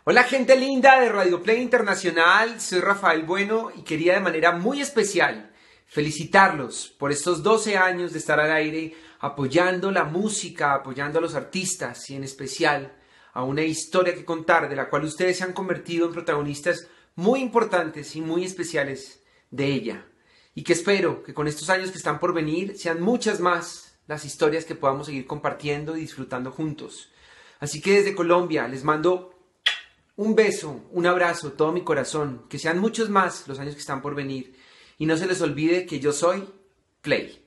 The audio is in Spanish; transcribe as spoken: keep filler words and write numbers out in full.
Hola gente linda de Radio Play Internacional, soy Rafael Bueno y quería de manera muy especial felicitarlos por estos doce años de estar al aire apoyando la música, apoyando a los artistas y en especial a una historia que contar de la cual ustedes se han convertido en protagonistas muy importantes y muy especiales de ella. Y que espero que con estos años que están por venir sean muchas más las historias que podamos seguir compartiendo y disfrutando juntos. Así que desde Colombia les mando un beso, un abrazo, todo mi corazón, que sean muchos más los años que están por venir. Y no se les olvide que yo soy Play.